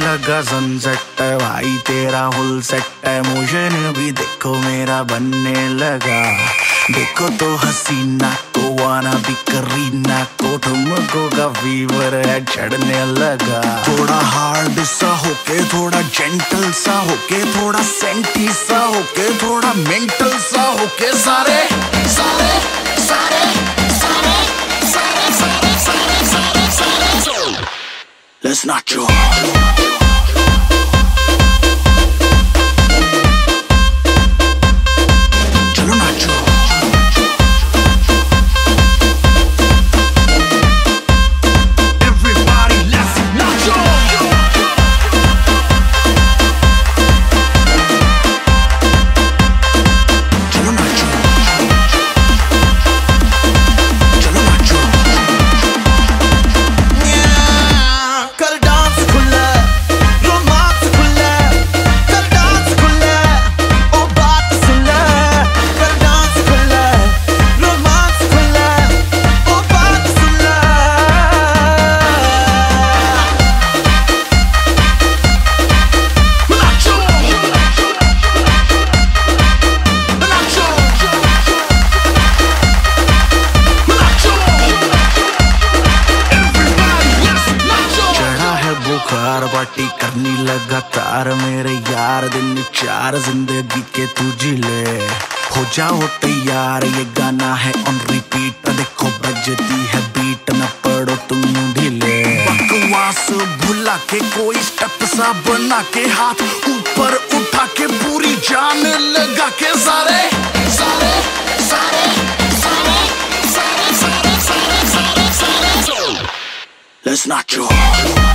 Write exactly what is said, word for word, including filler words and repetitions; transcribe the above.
लगा सनसेट है भाई तेरा फुल सेट है, मोशन भी देखो मेरा बनने लगा। देखो तो हसीना को वाना भी करीना को, तुमको का फीवर है चढ़ने लगा। थोड़ा हार्ड सा होके थोड़ा जेंटल सा होके, थोड़ा सेंटी सा होके थोड़ा मेंटल सा होके, सारे सारे सारे सारे सारे सारे सारे सारे सारे Let's not joke. पार्टी करनी लगातार मेरे यार, दिन चार जिंदगी के तू जी ले। हो जाओ तैयार ये गाना है ऑन रिपीट, देखो बजती है बीट न पड़ो तुम ढीले। बकवास भुला के कोई स्टेप सा बना के, हाथ ऊपर उठा के पूरी जान लगा के, सारे सारे सारे सारे सारे सारे सारे सारे सारे Let's not joke.